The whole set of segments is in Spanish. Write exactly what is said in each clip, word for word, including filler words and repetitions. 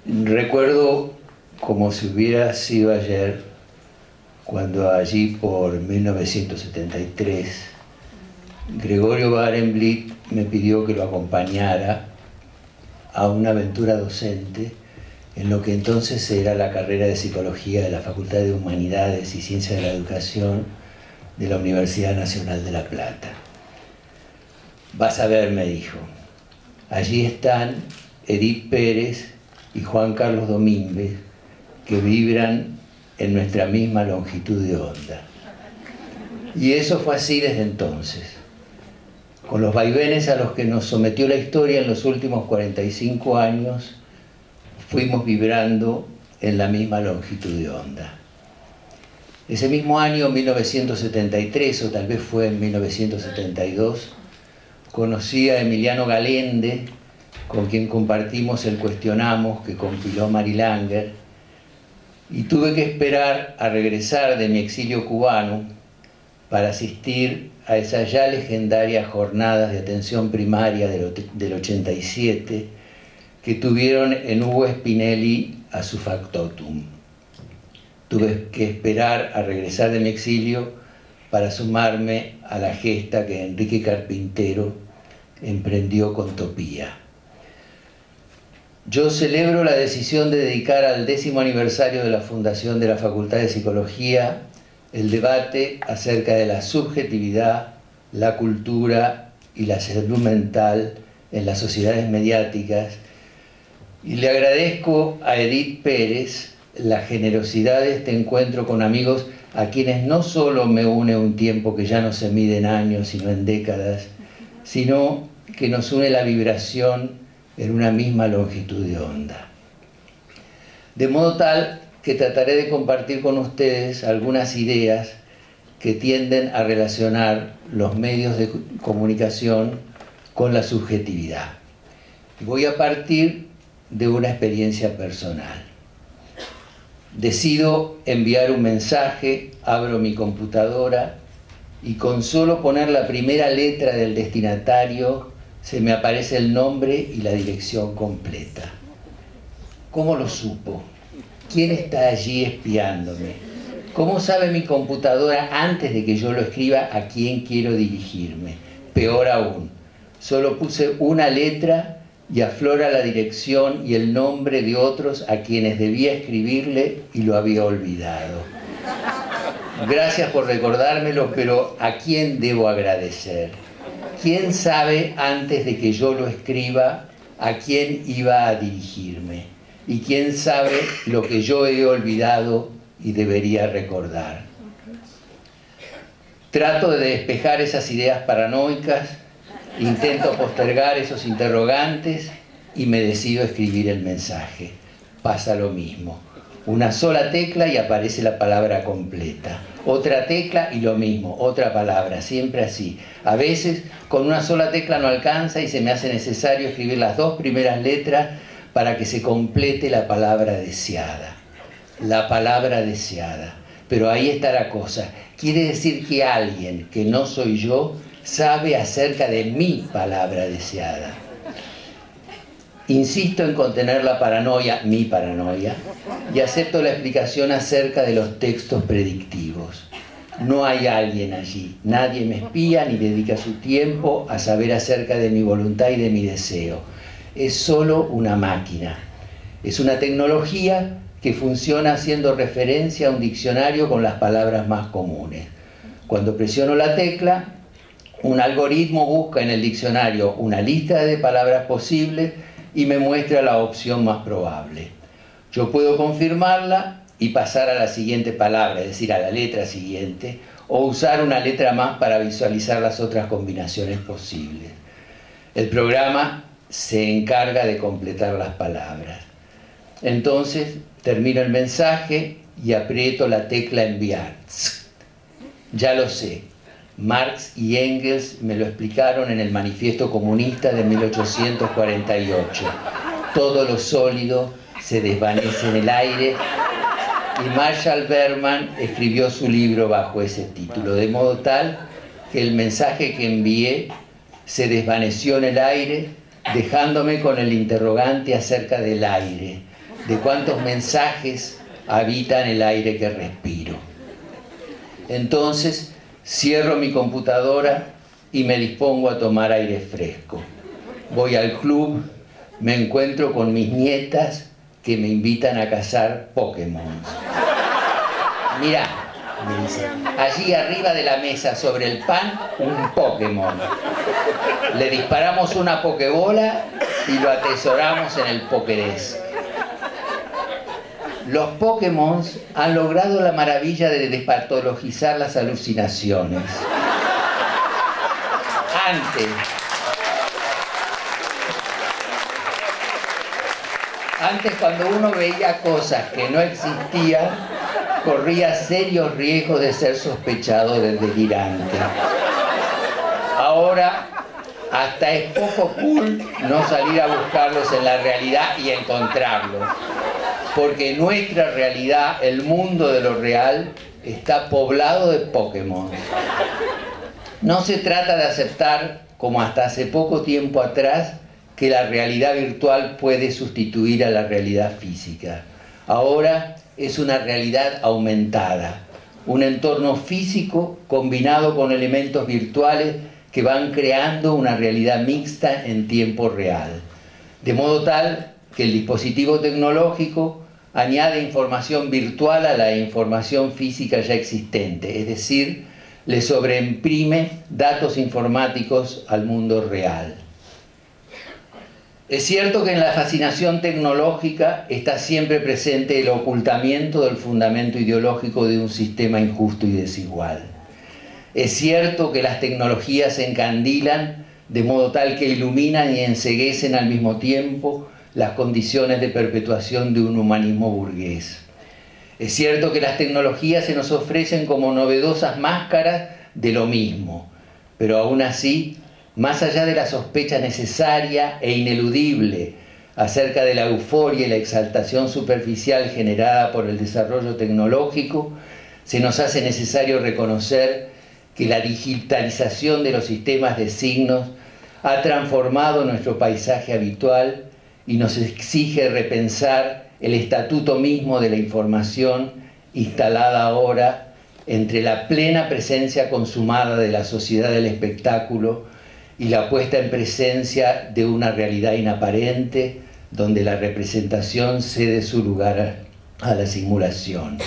Recuerdo como si hubiera sido ayer, cuando allí por mil novecientos setenta y tres, Gregorio Barenblit me pidió que lo acompañara a una aventura docente en lo que entonces era la carrera de Psicología de la Facultad de Humanidades y Ciencias de la Educación de la Universidad Nacional de La Plata. Vas a ver, me dijo, allí están Edith Pérez y Juan Carlos Domínguez, que vibran en nuestra misma longitud de onda. Y eso fue así desde entonces. Con los vaivenes a los que nos sometió la historia en los últimos cuarenta y cinco años, fuimos vibrando en la misma longitud de onda. Ese mismo año, mil novecientos setenta y tres, o tal vez fue en mil novecientos setenta y dos, conocí a Emiliano Galende, con quien compartimos el Cuestionamos que compiló Mary Langer, y tuve que esperar a regresar de mi exilio cubano para asistir a esas ya legendarias jornadas de atención primaria del ochenta y siete que tuvieron en Hugo Spinelli a su factotum. Tuve que esperar a regresar de mi exilio para sumarme a la gesta que Enrique Carpintero emprendió con Topía. Yo celebro la decisión de dedicar al décimo aniversario de la fundación de la Facultad de Psicología el debate acerca de la subjetividad, la cultura y la salud mental en las sociedades mediáticas, y le agradezco a Edith Pérez la generosidad de este encuentro con amigos a quienes no solo me une un tiempo que ya no se mide en años sino en décadas, sino que nos une la vibración en una misma longitud de onda. De modo tal que trataré de compartir con ustedes algunas ideas que tienden a relacionar los medios de comunicación con la subjetividad. Voy a partir de una experiencia personal. Decido enviar un mensaje, abro mi computadora y con solo poner la primera letra del destinatario se me aparece el nombre y la dirección completa. ¿Cómo lo supo? ¿Quién está allí espiándome? ¿Cómo sabe mi computadora antes de que yo lo escriba a quién quiero dirigirme? Peor aún, solo puse una letra y aflora la dirección y el nombre de otros a quienes debía escribirle y lo había olvidado. Gracias por recordármelo, pero ¿a quién debo agradecer? ¿Quién sabe antes de que yo lo escriba a quién iba a dirigirme? ¿Y quién sabe lo que yo he olvidado y debería recordar? Trato de despejar esas ideas paranoicas, intento postergar esos interrogantes y me decido a escribir el mensaje. Pasa lo mismo. Una sola tecla y aparece la palabra completa. Otra tecla y lo mismo, otra palabra, siempre así. A veces con una sola tecla no alcanza y se me hace necesario escribir las dos primeras letras para que se complete la palabra deseada. La palabra deseada. Pero ahí está la cosa. Quiere decir que alguien que no soy yo sabe acerca de mi palabra deseada. Insisto en contener la paranoia, mi paranoia, y acepto la explicación acerca de los textos predictivos. No hay alguien allí, nadie me espía ni dedica su tiempo a saber acerca de mi voluntad y de mi deseo. Es solo una máquina. Es una tecnología que funciona haciendo referencia a un diccionario con las palabras más comunes. Cuando presiono la tecla, un algoritmo busca en el diccionario una lista de palabras posibles y me muestra la opción más probable. Yo puedo confirmarla y pasar a la siguiente palabra, es decir, a la letra siguiente, o usar una letra más para visualizar las otras combinaciones posibles. El programa se encarga de completar las palabras. Entonces, termino el mensaje y aprieto la tecla enviar. Ya lo sé. Marx y Engels me lo explicaron en el Manifiesto Comunista de mil ochocientos cuarenta y ocho. Todo lo sólido se desvanece en el aire y Marshall Berman escribió su libro bajo ese título, de modo tal que el mensaje que envié se desvaneció en el aire, dejándome con el interrogante acerca del aire. de cuántos mensajes habitan el aire que respiro. Entonces cierro mi computadora y me dispongo a tomar aire fresco. Voy al club, me encuentro con mis nietas que me invitan a cazar Pokémon. Mirá, me dicen, allí arriba de la mesa sobre el pan, un Pokémon. Le disparamos una Pokébola y lo atesoramos en el Pokédex. Los Pokémon han logrado la maravilla de despatologizar las alucinaciones. Antes, antes cuando uno veía cosas que no existían, corría serios riesgos de ser sospechado de delirante. Ahora, hasta es poco cool no salir a buscarlos en la realidad y encontrarlos. Porque nuestra realidad, el mundo de lo real, está poblado de Pokémon. No se trata de aceptar, como hasta hace poco tiempo atrás, que la realidad virtual puede sustituir a la realidad física. Ahora es una realidad aumentada, un entorno físico combinado con elementos virtuales que van creando una realidad mixta en tiempo real. De modo tal que el dispositivo tecnológico añade información virtual a la información física ya existente, es decir, le sobreimprime datos informáticos al mundo real. Es cierto que en la fascinación tecnológica está siempre presente el ocultamiento del fundamento ideológico de un sistema injusto y desigual. Es cierto que las tecnologías se encandilan de modo tal que iluminan y enceguecen al mismo tiempo las condiciones de perpetuación de un humanismo burgués. Es cierto que las tecnologías se nos ofrecen como novedosas máscaras de lo mismo, pero aún así, más allá de la sospecha necesaria e ineludible acerca de la euforia y la exaltación superficial generada por el desarrollo tecnológico, se nos hace necesario reconocer que la digitalización de los sistemas de signos ha transformado nuestro paisaje habitual y nos exige repensar el estatuto mismo de la información instalada ahora entre la plena presencia consumada de la sociedad del espectáculo y la puesta en presencia de una realidad inaparente donde la representación cede su lugar a la simulación.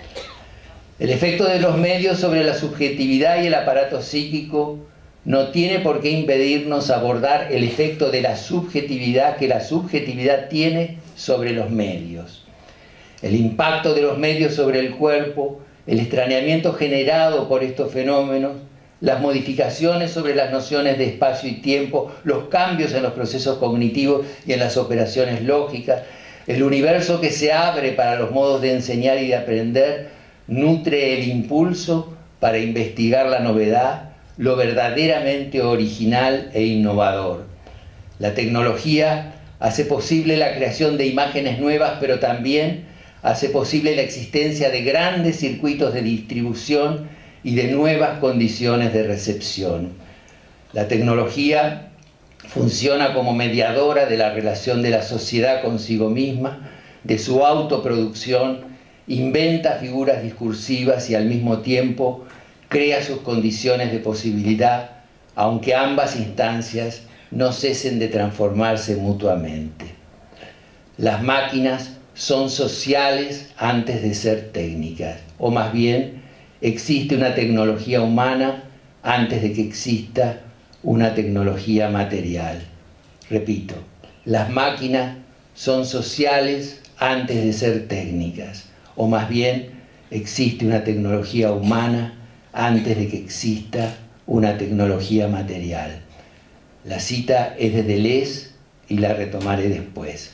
El efecto de los medios sobre la subjetividad y el aparato psíquico no tiene por qué impedirnos abordar el efecto de la subjetividad que la subjetividad tiene sobre los medios. El impacto de los medios sobre el cuerpo, el extrañamiento generado por estos fenómenos, las modificaciones sobre las nociones de espacio y tiempo, los cambios en los procesos cognitivos y en las operaciones lógicas, el universo que se abre para los modos de enseñar y de aprender, nutre el impulso para investigar la novedad, lo verdaderamente original e innovador. La tecnología hace posible la creación de imágenes nuevas, pero también hace posible la existencia de grandes circuitos de distribución y de nuevas condiciones de recepción. La tecnología funciona como mediadora de la relación de la sociedad consigo misma, de su autoproducción, inventa figuras discursivas y al mismo tiempo crea sus condiciones de posibilidad, aunque ambas instancias no cesen de transformarse mutuamente. Las máquinas son sociales antes de ser técnicas, o más bien existe una tecnología humana antes de que exista una tecnología material. Repito, las máquinas son sociales antes de ser técnicas, o más bien existe una tecnología humana antes de que exista una tecnología material. La cita es de Deleuze y la retomaré después.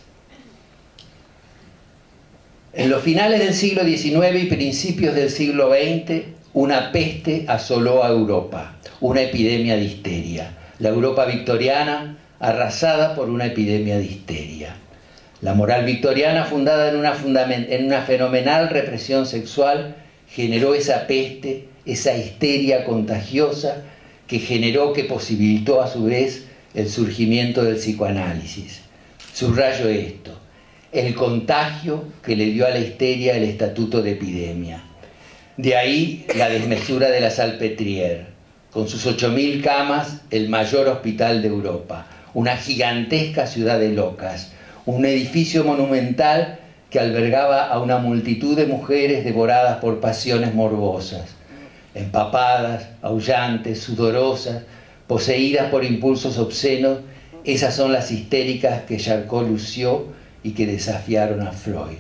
En los finales del siglo diecinueve y principios del siglo veinte, una peste asoló a Europa, una epidemia de histeria. La Europa victoriana arrasada por una epidemia de histeria. La moral victoriana, fundada en una, fundament- en una fenomenal represión sexual, generó esa peste, esa histeria contagiosa que generó, que posibilitó a su vez el surgimiento del psicoanálisis. Subrayo esto: el contagio que le dio a la histeria el estatuto de epidemia. De ahí la desmesura de la Salpêtrière, con sus ocho mil camas, el mayor hospital de Europa, una gigantesca ciudad de locas, un edificio monumental que albergaba a una multitud de mujeres devoradas por pasiones morbosas, empapadas, aullantes, sudorosas, poseídas por impulsos obscenos. Esas son las histéricas que Charcot lució y que desafiaron a Freud.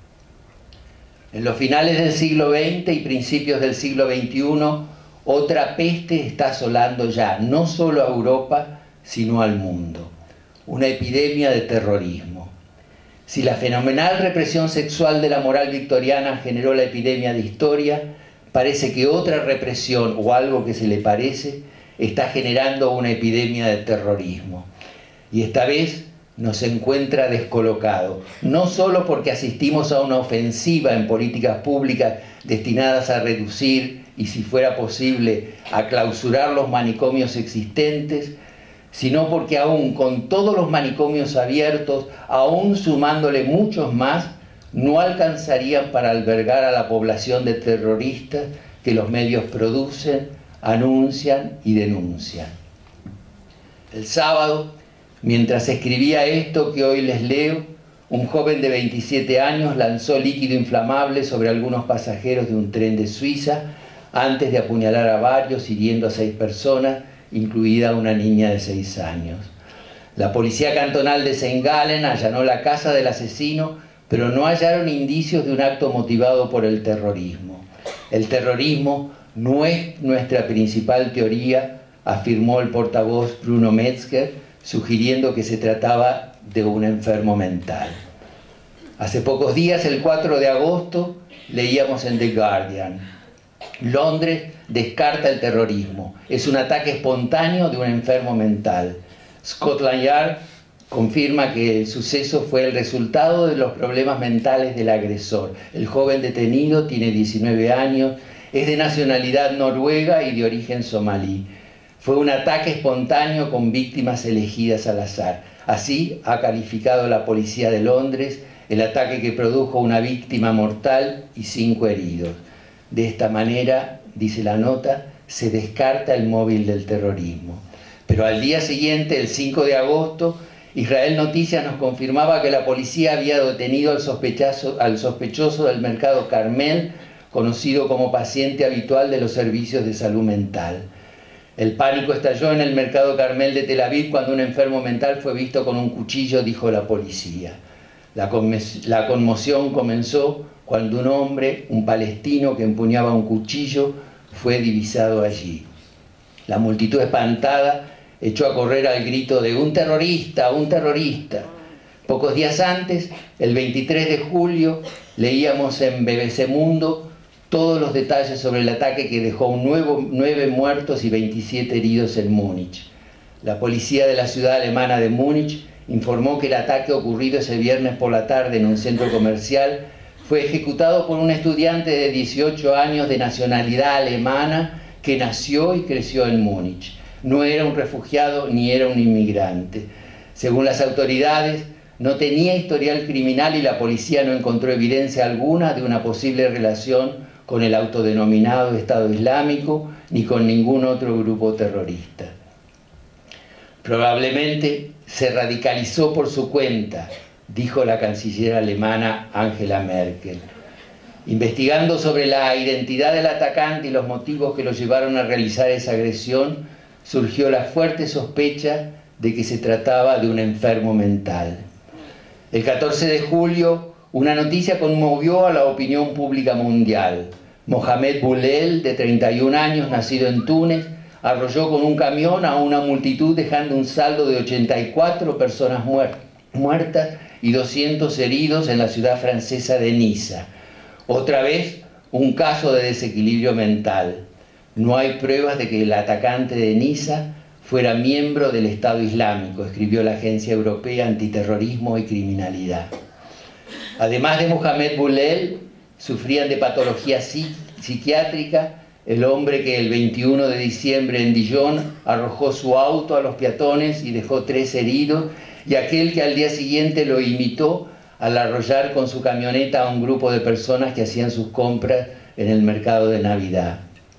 En los finales del siglo veinte y principios del siglo veintiuno, otra peste está asolando ya no solo a Europa, sino al mundo. Una epidemia de terrorismo. Si la fenomenal represión sexual de la moral victoriana generó la epidemia de historia, parece que otra represión, o algo que se le parece, está generando una epidemia de terrorismo. Y esta vez nos encuentra descolocado, no solo porque asistimos a una ofensiva en políticas públicas destinadas a reducir y, si fuera posible, a clausurar los manicomios existentes, sino porque aún con todos los manicomios abiertos, aún sumándole muchos más, no alcanzarían para albergar a la población de terroristas que los medios producen, anuncian y denuncian. El sábado, mientras escribía esto que hoy les leo, un joven de veintisiete años lanzó líquido inflamable sobre algunos pasajeros de un tren de Suiza antes de apuñalar a varios, hiriendo a seis personas, incluida una niña de seis años. La policía cantonal de Saint Gallen allanó la casa del asesino, pero no hallaron indicios de un acto motivado por el terrorismo. El terrorismo no es nuestra principal teoría, afirmó el portavoz Bruno Metzger, sugiriendo que se trataba de un enfermo mental. Hace pocos días, el cuatro de agosto, leíamos en The Guardian: Londres descarta el terrorismo. Es un ataque espontáneo de un enfermo mental. Scotland Yard confirma que el suceso fue el resultado de los problemas mentales del agresor. El joven detenido tiene diecinueve años, es de nacionalidad noruega y de origen somalí. Fue un ataque espontáneo con víctimas elegidas al azar. Así ha calificado la policía de Londres el ataque, que produjo una víctima mortal y cinco heridos. De esta manera, dice la nota, se descarta el móvil del terrorismo. Pero al día siguiente, el cinco de agosto, Israel Noticias nos confirmaba que la policía había detenido al sospechoso, al sospechoso del mercado Carmel, conocido como paciente habitual de los servicios de salud mental. El pánico estalló en el mercado Carmel de Tel Aviv cuando un enfermo mental fue visto con un cuchillo, dijo la policía. La, la conmoción comenzó cuando un hombre, un palestino que empuñaba un cuchillo, fue divisado allí. La multitud espantada echó a correr al grito de «¡Un terrorista! ¡Un terrorista!». Pocos días antes, el veintitrés de julio, leíamos en B B C Mundo todos los detalles sobre el ataque que dejó un nuevo, nueve muertos y veintisiete heridos en Múnich. La policía de la ciudad alemana de Múnich informó que el ataque ocurrido ese viernes por la tarde en un centro comercial fue ejecutado por un estudiante de dieciocho años de nacionalidad alemana que nació y creció en Múnich. No era un refugiado ni era un inmigrante. Según las autoridades, no tenía historial criminal y la policía no encontró evidencia alguna de una posible relación con el autodenominado Estado Islámico ni con ningún otro grupo terrorista. Probablemente se radicalizó por su cuenta, dijo la canciller alemana Angela Merkel. Investigando sobre la identidad del atacante y los motivos que lo llevaron a realizar esa agresión, surgió la fuerte sospecha de que se trataba de un enfermo mental. El catorce de julio, una noticia conmovió a la opinión pública mundial. Mohamed Boulel, de treinta y un años, nacido en Túnez, arrolló con un camión a una multitud, dejando un saldo de ochenta y cuatro personas muertas y doscientos heridos en la ciudad francesa de Niza. Otra vez, un caso de desequilibrio mental. No hay pruebas de que el atacante de Niza fuera miembro del Estado Islámico, escribió la Agencia Europea Antiterrorismo y Criminalidad. Además de Mohamed Boulel, sufrían de patología psiquiátrica el hombre que el veintiuno de diciembre en Dijon arrojó su auto a los peatones y dejó tres heridos, y aquel que al día siguiente lo imitó al arrollar con su camioneta a un grupo de personas que hacían sus compras en el mercado de Navidad.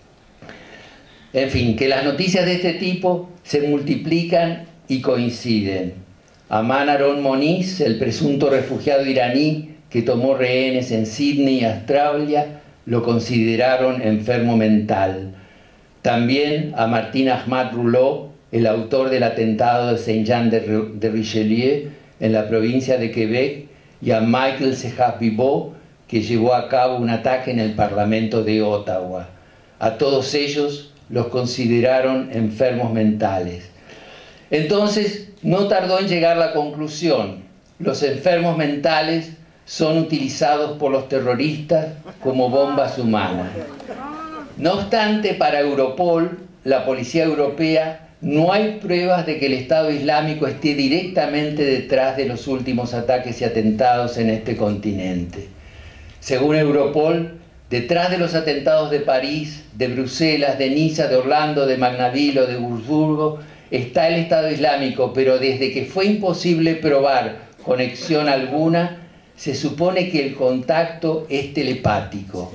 En fin, que las noticias de este tipo se multiplican y coinciden. Aman Aron Moniz, el presunto refugiado iraní que tomó rehenes en Sídney, Australia, lo consideraron enfermo mental. También a Martín Ahmad Rouleau, el autor del atentado de Saint-Jean de Richelieu en la provincia de Quebec, y a Michael Sejas-Bibot, que llevó a cabo un ataque en el Parlamento de Ottawa. A todos ellos los consideraron enfermos mentales. Entonces, no tardó en llegar la conclusión: los enfermos mentales son utilizados por los terroristas como bombas humanas. No obstante, para Europol, la policía europea, no hay pruebas de que el Estado Islámico esté directamente detrás de los últimos ataques y atentados en este continente. Según Europol, detrás de los atentados de París, de Bruselas, de Niza, de Orlando, de Magnaville o de Wurzburgo, está el Estado Islámico, pero desde que fue imposible probar conexión alguna, se supone que el contacto es telepático.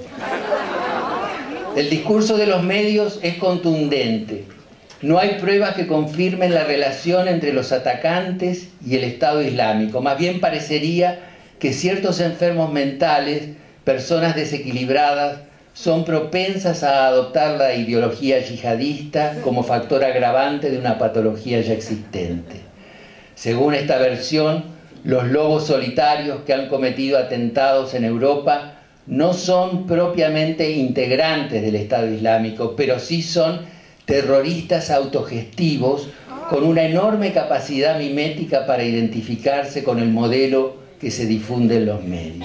El discurso de los medios es contundente. No hay pruebas que confirmen la relación entre los atacantes y el Estado Islámico. Más bien parecería que ciertos enfermos mentales, personas desequilibradas, son propensas a adoptar la ideología yihadista como factor agravante de una patología ya existente. Según esta versión, los lobos solitarios que han cometido atentados en Europa no son propiamente integrantes del Estado Islámico, pero sí son terroristas autogestivos con una enorme capacidad mimética para identificarse con el modelo que se difunde en los medios.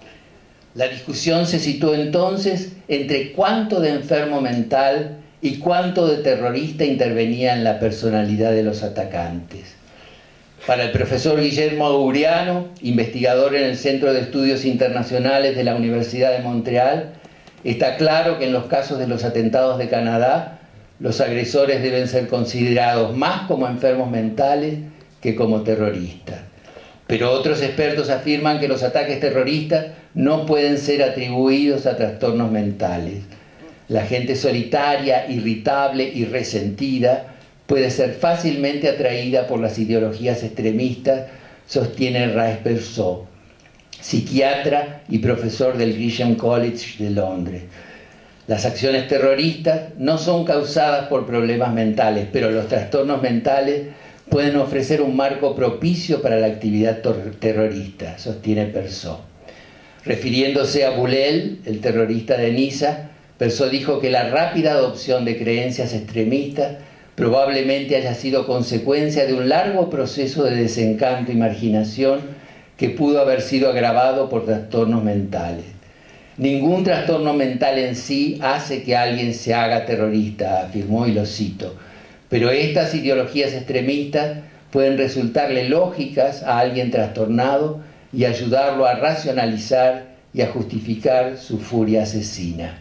La discusión se situó entonces entre cuánto de enfermo mental y cuánto de terrorista intervenía en la personalidad de los atacantes. Para el profesor Guillermo Auriano, investigador en el Centro de Estudios Internacionales de la Universidad de Montreal, está claro que en los casos de los atentados de Canadá, los agresores deben ser considerados más como enfermos mentales que como terroristas. Pero otros expertos afirman que los ataques terroristas no pueden ser atribuidos a trastornos mentales. La gente solitaria, irritable y resentida puede ser fácilmente atraída por las ideologías extremistas, sostiene Ray Persaud, psiquiatra y profesor del Gresham College de Londres. Las acciones terroristas no son causadas por problemas mentales, pero los trastornos mentales pueden ofrecer un marco propicio para la actividad terrorista, sostiene Persaud. Refiriéndose a Boulel, el terrorista de Niza, Persaud dijo que la rápida adopción de creencias extremistas probablemente haya sido consecuencia de un largo proceso de desencanto y marginación que pudo haber sido agravado por trastornos mentales. Ningún trastorno mental en sí hace que alguien se haga terrorista, afirmó, y lo cito, pero estas ideologías extremistas pueden resultarle lógicas a alguien trastornado y ayudarlo a racionalizar y a justificar su furia asesina.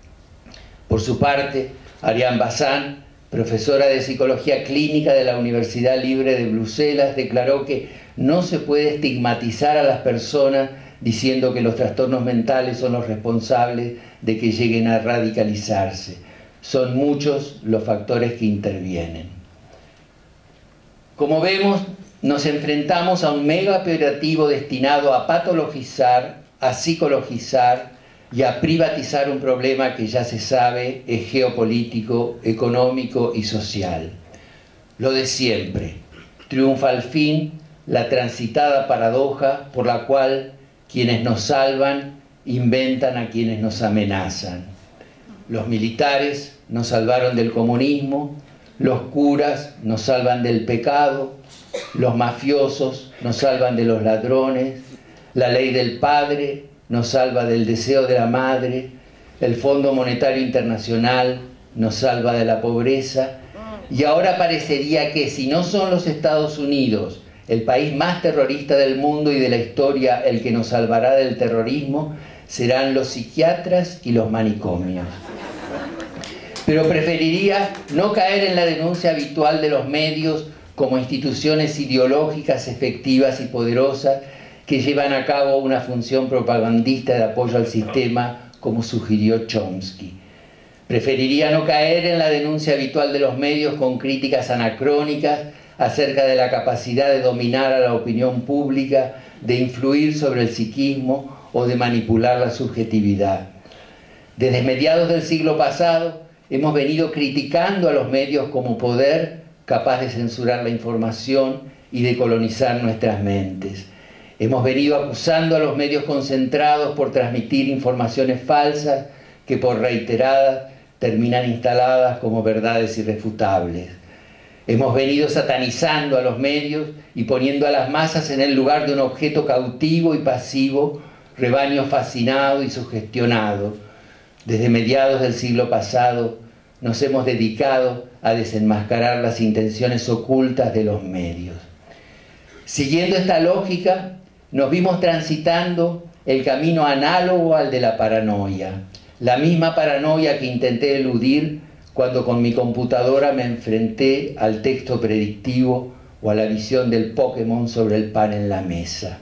Por su parte, Ariane Bazin, profesora de Psicología Clínica de la Universidad Libre de Bruselas, declaró que no se puede estigmatizar a las personas diciendo que los trastornos mentales son los responsables de que lleguen a radicalizarse. Son muchos los factores que intervienen. Como vemos, nos enfrentamos a un mega operativo destinado a patologizar, a psicologizar y a privatizar un problema que ya se sabe es geopolítico, económico y social. Lo de siempre. Triunfa al fin la transitada paradoja por la cual quienes nos salvan inventan a quienes nos amenazan. Los militares nos salvaron del comunismo, los curas nos salvan del pecado, los mafiosos nos salvan de los ladrones, la ley del padre nos salva del deseo de la madre, el Fondo Monetario Internacional nos salva de la pobreza, y ahora parecería que si no son los Estados Unidos, el país más terrorista del mundo y de la historia, el que nos salvará del terrorismo, serán los psiquiatras y los manicomios. Pero preferiría no caer en la denuncia habitual de los medios como instituciones ideológicas efectivas y poderosas que llevan a cabo una función propagandista de apoyo al sistema, como sugirió Chomsky. Preferiría no caer en la denuncia habitual de los medios con críticas anacrónicas acerca de la capacidad de dominar a la opinión pública, de influir sobre el psiquismo o de manipular la subjetividad. Desde mediados del siglo pasado hemos venido criticando a los medios como poder capaz de censurar la información y de colonizar nuestras mentes. Hemos venido acusando a los medios concentrados por transmitir informaciones falsas que por reiteradas terminan instaladas como verdades irrefutables. Hemos venido satanizando a los medios y poniendo a las masas en el lugar de un objeto cautivo y pasivo, rebaño fascinado y sugestionado. Desde mediados del siglo pasado nos hemos dedicado a desenmascarar las intenciones ocultas de los medios. Siguiendo esta lógica, nos vimos transitando el camino análogo al de la paranoia, la misma paranoia que intenté eludir cuando con mi computadora me enfrenté al texto predictivo o a la visión del Pokémon sobre el pan en la mesa.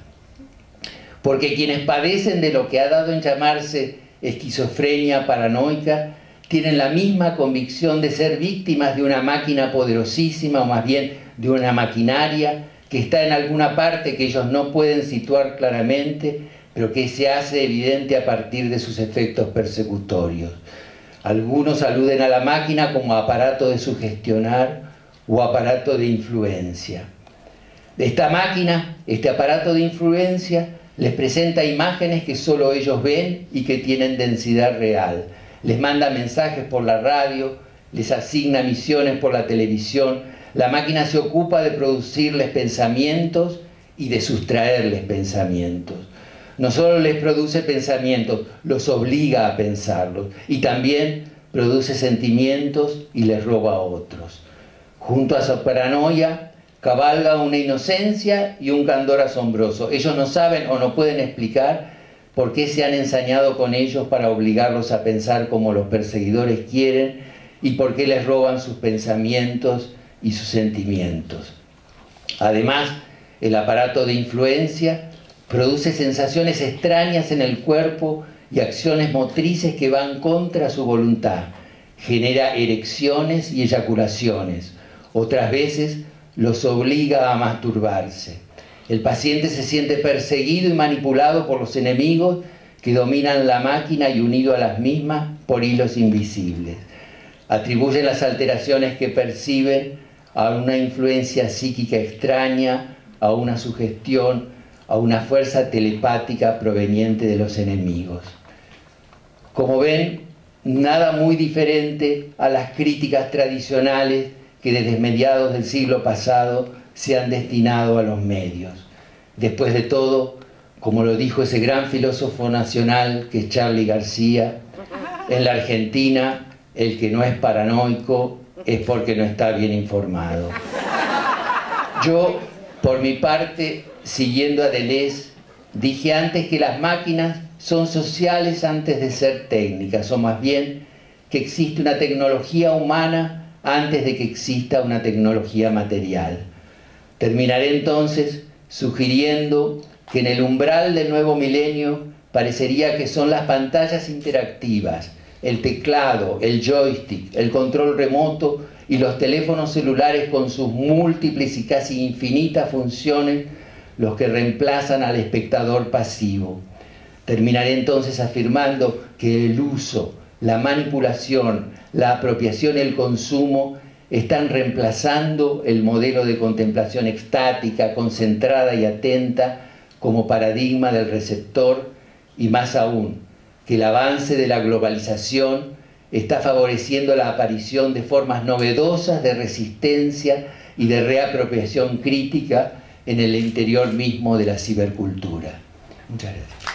Porque quienes padecen de lo que ha dado en llamarse esquizofrenia paranoica tienen la misma convicción de ser víctimas de una máquina poderosísima, o más bien de una maquinaria que está en alguna parte que ellos no pueden situar claramente, pero que se hace evidente a partir de sus efectos persecutorios. Algunos aluden a la máquina como aparato de sugestionar o aparato de influencia. Esta máquina, este aparato de influencia, les presenta imágenes que solo ellos ven y que tienen densidad real. Les manda mensajes por la radio, les asigna misiones por la televisión. La máquina se ocupa de producirles pensamientos y de sustraerles pensamientos. No solo les produce pensamientos, los obliga a pensarlos. Y también produce sentimientos y les roba a otros. Junto a su paranoia cabalga una inocencia y un candor asombroso. Ellos no saben o no pueden explicar por qué se han ensañado con ellos para obligarlos a pensar como los perseguidores quieren y por qué les roban sus pensamientos y sus sentimientos. Además, el aparato de influencia produce sensaciones extrañas en el cuerpo y acciones motrices que van contra su voluntad. Genera erecciones y eyaculaciones. Otras veces los obliga a masturbarse. El paciente se siente perseguido y manipulado por los enemigos que dominan la máquina y unido a las mismas por hilos invisibles. Atribuyen las alteraciones que perciben a una influencia psíquica extraña, a una sugestión, a una fuerza telepática proveniente de los enemigos. Como ven, nada muy diferente a las críticas tradicionales que desde mediados del siglo pasado se han destinado a los medios. Después de todo, como lo dijo ese gran filósofo nacional que es Charly García, en la Argentina el que no es paranoico es porque no está bien informado. Yo, por mi parte, siguiendo a Deleuze, dije antes que las máquinas son sociales antes de ser técnicas, o más bien que existe una tecnología humana antes de que exista una tecnología material. Terminaré entonces sugiriendo que en el umbral del nuevo milenio parecería que son las pantallas interactivas, el teclado, el joystick, el control remoto y los teléfonos celulares con sus múltiples y casi infinitas funciones los que reemplazan al espectador pasivo. Terminaré entonces afirmando que el uso, la manipulación, la apropiación y el consumo están reemplazando el modelo de contemplación extática, concentrada y atenta como paradigma del receptor, y más aún, que el avance de la globalización está favoreciendo la aparición de formas novedosas de resistencia y de reapropiación crítica en el interior mismo de la cibercultura. Muchas gracias.